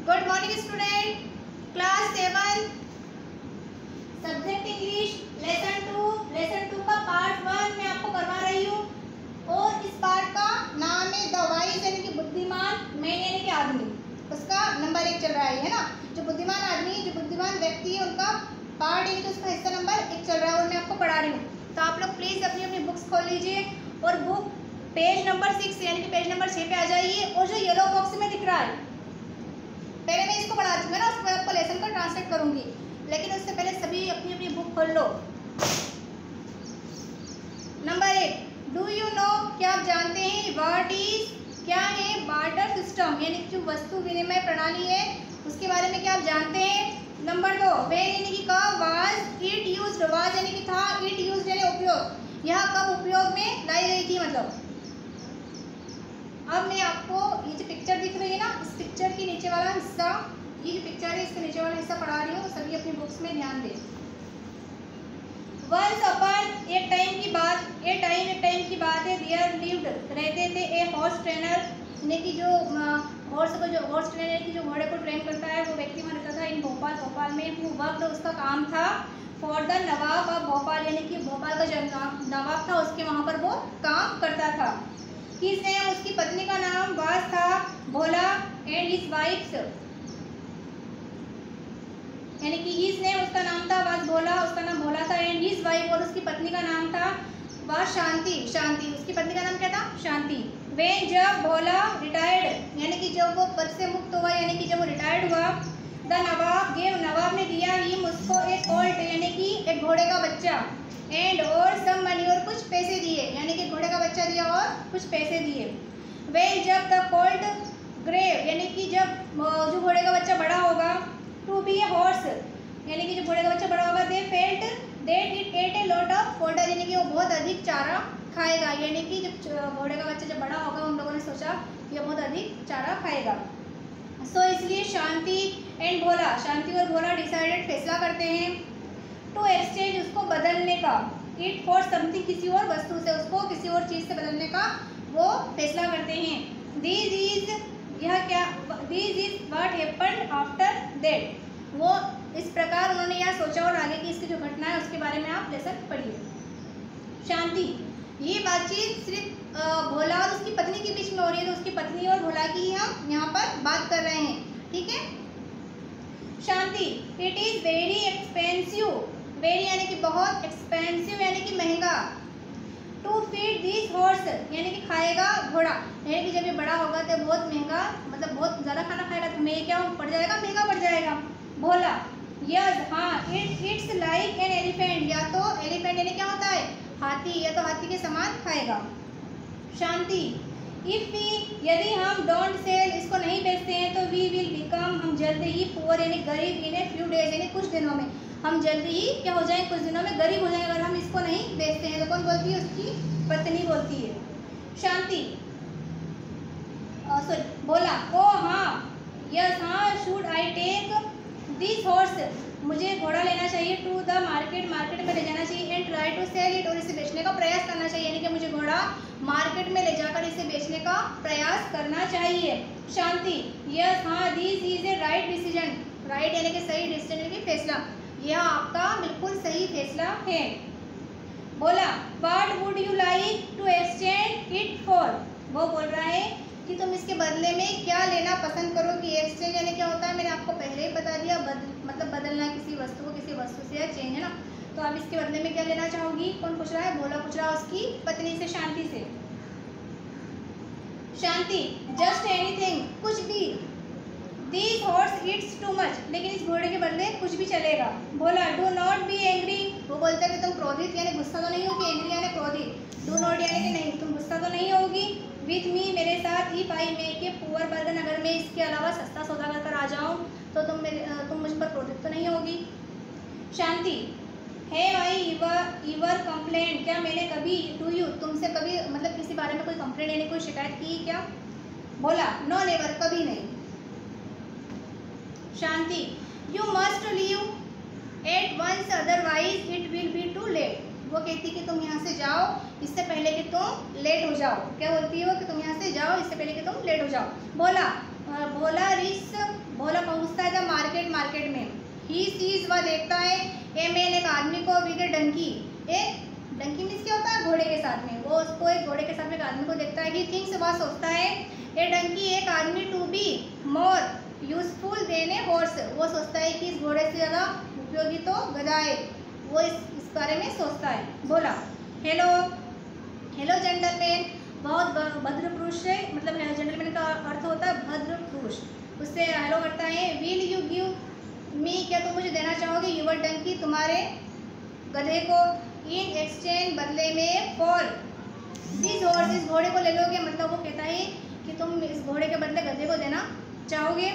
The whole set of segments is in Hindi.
Good morning student, class 7 subject English lesson 2 का पार्ट 1 मैं आपको करवा रही हूँ। और इस पार्ट का नाम है द वाइज यानी कि बुद्धिमान मैन यानी कि आदमी। उसका नंबर 1 चल रहा है ना। जो बुद्धिमान आदमी, जो बुद्धिमान व्यक्ति है, उनका पार्ट यानी कि उसका हिस्सा नंबर 1 चल रहा है और मैं आपको पढ़ा रही हूँ। तो आप लोग प्लीज़ अपनी अपनी बुक्स खोल लीजिए और बुक पेज नंबर 6 यानी कि पेज नंबर 6 पे आ जाइए। और जो येलो बॉक्स में दिख रहा है, पहले मैं इसको पढ़ा दूँगा ना, उसके बाद आपको लेसन का ट्रांसलेट करूँगी, लेकिन उससे पहले सभी अपनी अपनी बुक खोल लो। नंबर 1, डू यू नो, क्या आप जानते हैं, व्हाट इज, क्या है बार्टर सिस्टम यानी कि जो वस्तु विनिमय प्रणाली है उसके बारे में क्या आप जानते हैं। नंबर 2, वेयर यानी कि कब, वाज इट यूज्ड, वाज यानी कि था, इट यूज्ड यानी उपयोग, यह कब उपयोग में लाई गई थी मतलब। अब मैं आपको ये जो पिक्चर दिख रही है ना, इस पिक्चर के नीचे वाला हिस्सा, ये जो पिक्चर है इसके नीचे वाला हिस्सा पढ़ा रही हूँ, सभी अपनी बुक्स में ध्यान दें। वंस अपन, एक टाइम की बात है, देयर लिव्ड, रहते थे, ए हॉर्स ट्रेनर यानी कि जो हॉर्स ट्रेनर की जो घोड़े को ट्रेन करता है वो व्यक्ति वहाँ रहता था इन भोपाल में। वो वक्त उसका काम था for the Nawab of Bhopal यानी कि भोपाल का जो नवाब था उसके वहाँ पर वो काम करता था। हिज नेम, उसकी पत्नी का नाम वाज था, भोला, एंड हिज वाइफ्स यानी कि हिज नेम, उसका नाम था वाज भोला, उसका नाम भोला था, एंड हिज वाइफ, और उसकी पत्नी का नाम था वाज शांति, उसकी पत्नी का नाम क्या था, शांति। व्हेन, जब भोला रिटायर्ड यानी कि जब वो पद से मुक्त हुआ यानी कि जब वो रिटायर्ड हुआ, द नवाब गेव, नवाब ने दिया हिम, उसको एक कोल्ट यानी कि एक घोड़े का बच्चा, एंड और सम मनी, और कुछ पैसे दिए यानी कि घोड़े का बच्चा दिया और कुछ पैसे दिए। व्हेन, जब द कोल्ट ग्रेव यानी कि जब जो घोड़े का बच्चा बड़ा होगा, टू बी ए हॉर्स यानी कि जब घोड़े का बच्चा बड़ा होगा, they felt that it ate a lot of folder यानी कि वो बहुत अधिक चारा खाएगा यानी कि जब घोड़े का बच्चा जब बड़ा होगा उन लोगों ने सोचा ये बहुत अधिक चारा खाएगा। सो इसलिए शांति एंड भोला, शांति और भोला डिसाइडेड, फैसला करते हैं, टू एक्सचेंज, उसको बदलने का, इट फॉर समथिंग, किसी और वस्तु से, उसको किसी और चीज़ से बदलने का वो फैसला करते हैं। दिस इज, यह क्या, this is what happened after that, वो इस प्रकार उन्होंने यह सोचा और आगे की इसकी जो घटना है उसके बारे में आप लेसन पढ़िए। शांति, ये बातचीत सिर्फ भोला और उसकी पत्नी के बीच में हो रही है, तो उसकी पत्नी और भोला की हम यहाँ पर बात कर रहे हैं, ठीक है। Shanti, it is very expensive, very यानी कि बहुत, एक्सपेंसिव यानी कि महंगा, टू फीड दिस हॉर्स यानी कि खाएगा घोड़ा, यानी कि जब ये बड़ा होगा तो बहुत महंगा, मतलब बहुत ज़्यादा खाना खाएगा तो मैं क्या पड़ जाएगा, महंगा पड़ जाएगा। भोला, यस, हाँ, इट्स लाइक एन एलिफेंट, या तो एलिफेंट यानी क्या होता है, हाथी, या तो हाथी के समान खाएगा। शांति, इफ़ वी, यदि हम डोंट सेल, इसको नहीं बेचते हैं, तो वी विल बिकम, हम जल्दी ही पुअर यानी गरीब, इन ए फ्यू डेज यानी कुछ दिनों में, हम जल्दी ही क्या हो जाएंगे, कुछ दिनों में गरीब हो जाएंगे अगर हम इसको नहीं बेचते हैं। तो कौन बोलती है, उसकी पत्नी बोलती है। शांति, सॉरी, भोला, ओ हाँ, यस, हाँ, should I take this horse, मुझे घोड़ा लेना चाहिए, टू द मार्केट, मार्केट में ले जाना चाहिए, and try to sell it, और इसे बेचने का प्रयास करना चाहिए, यानी कि मुझे घोड़ा मार्केट में ले जाकर इसे बेचने का प्रयास करना चाहिए। शांति, यस, हाँ, this is a right decision, right यानी कि सही, डिसीजन यानी कि फैसला, यह आपका बिल्कुल सही फैसला है। बोला, what would you like to exchange it for, वो बोल रहा है कि तुम इसके बदले में क्या लेना पसंद करोगी। एक्सचेंज यानी क्या होता है, मैंने आपको पहले ही बता दिया, मतलब बदलना किसी वस्तु को किसी वस्तु से, या चेंज है ना। तो आप इसके बदले में क्या लेना चाहोगी, कौन पूछ रहा है, भोला पूछ रहा है उसकी पत्नी से, शांति से। शांति, जस्ट एनीथिंग, कुछ भी। This horse it's too much, लेकिन इस घोड़े के बदले कुछ भी चलेगा। Bhola, do not be angry, वो बोलता है कि तुम क्रोधित यानी गुस्सा तो नहीं होगी, एंग्री यानी क्रोधित, डू नॉट यानी कि नहीं, तुम गुस्सा तो नहीं होगी, विथ मी, मेरे साथ, if I make a poor bargain, अगर मैं इसके अलावा सस्ता सौदा कर आ जाऊँ तो तुम मुझ पर क्रोधित तो नहीं होगी। शांति, है भाई ईवर कंप्लेंट, क्या मैंने कभी, टू यू, तुमसे कभी मतलब किसी बारे में कोई कंप्लेंट यानी कोई शिकायत की क्या। बोला, नो नेवर, कभी नहीं। Shanti, you must leave at once, otherwise it will be too late, वो कहती कि तुम यहाँ से जाओ इससे पहले कि तुम लेट हो जाओ, क्या बोलती है वो, कि तुम यहाँ से जाओ इससे पहले कि तुम लेट हो जाओ। बोला, भोला रिच, भोला पहुंचता है द मार्केट, मार्केट में। ही सीज, वह देखता है, ए मैन, एक आदमी को, विद ए डंकी, एक डंकी मीन्स क्या होता है, घोड़े के साथ में, वो उसको एक घोड़े के साथ में एक आदमी को देखता है। ही थिंक्स, वह सोचता है, ए डंकी, एक आदमी, to be more useful than a horse, वो सोचता है कि इस घोड़े से ज़्यादा उपयोगी तो गधा है, वो इस बारे में सोचता है। बोला, हेलो, हेलो जेंटलमैन, बहुत भद्र पुरुष है, मतलब जेंटलमैन का अर्थ होता है भद्र पुरुष, उससे हेलो करता है। विल यू गिव मी, क्या तुम मुझे देना चाहोगे, यूवर डंकी, तुम्हारे गधे को, इन एक्सचेंज, बदले में, फॉर दिस हॉर्स, इस घोड़े को ले लोगे, मतलब वो कहता है कि तुम इस घोड़े के बदले गधे को देना चाहोगे।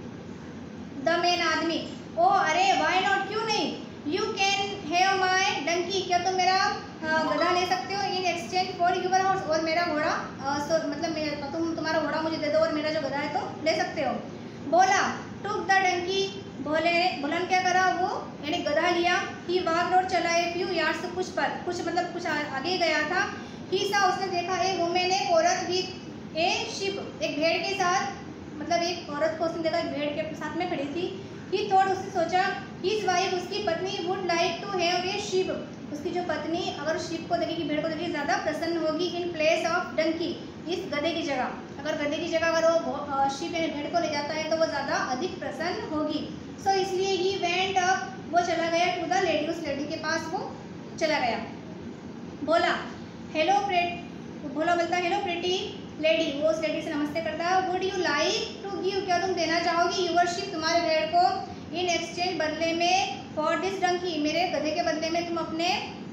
द मैन, आदमी, ओ अरे, वाई नॉट, क्यों नहीं, you can have my donkey, क्या तुम मेरा गधा ले सकते हो, in exchange for your horse, और मेरा घोड़ा, मतलब तुम्हारा घोड़ा मुझे दे दो और मेरा जो गधा है तो ले सकते हो। बोला, टुक द डंकी, भोला ने क्या करा, वो यानी गधा लिया। ही वाक रोड, चला है, फ्यू यार्ड्स, कुछ आगे गया था। ही सा, उसने देखा, एक वुमेन, एक औरत, विद ए शिप, एक भेड़ के साथ, मतलब एक औरत को उसने देखा एक भेड़ के साथ में खड़ी थी। ही थॉट, उसने सोचा, हिज वाइफ, उसकी पत्नी, would like to have a sheep, उसकी जो पत्नी अगर शिप को देखेगी, भेड़ को देखेगी, ज़्यादा प्रसन्न होगी, इन प्लेस ऑफ डंकी, इस गधे की जगह, अगर गधे की जगह अगर वो शिप यानी भेड़ को ले जाता है तो वो ज़्यादा अधिक प्रसन्न होगी। सो इसलिए ही वेंट अप, वो चला गया, टू द लेडी, उस लेडी के पास वो चला गया। बोला, हेलो भोला बोलता है, हेलो प्रिटी लेडी, वो उस लेडी से नमस्ते करता है। Would you like to give, क्या तुम देना चाहोगी, यूवर शिप, तुम्हारे भेड़ को, इन एक्सचेंज, बदले में, फॉर दिस डंकी, मेरे गधे के बदले में तुम अपने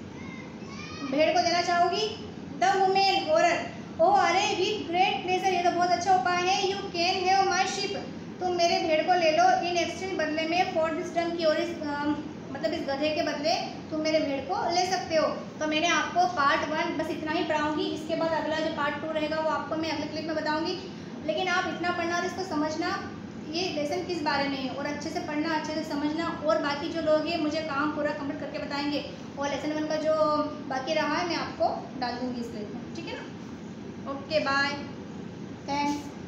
भेड़ को देना चाहोगी। द वुमेन, औरत, ओ अरे, विद ग्रेट प्लेजर, ये तो बहुत अच्छा उपाय है। You can have my sheep, तुम मेरे भेड़ को ले लो, इन एक्सचेंज, बदले में, फॉर दिस डंकी, और इस मतलब इस गधे के बदले तुम मेरे भेड़ को ले सकते हो। तो मैंने आपको पार्ट 1 बस इतना ही पढ़ाऊंगी, इसके बाद अगला जो पार्ट 2 रहेगा वो आपको मैं अगले क्लिप में बताऊंगी। लेकिन आप इतना पढ़ना और इसको समझना, ये लेसन किस बारे में है, और अच्छे से पढ़ना, अच्छे से समझना, और बाकी जो लोग हैं मुझे काम पूरा कंप्लीट करके बताएंगे, और लेसन 1 का जो बाकी रहा है मैं आपको डाल दूँगी इस क्लिप में, ठीक है ना। Okay, bye, thanks.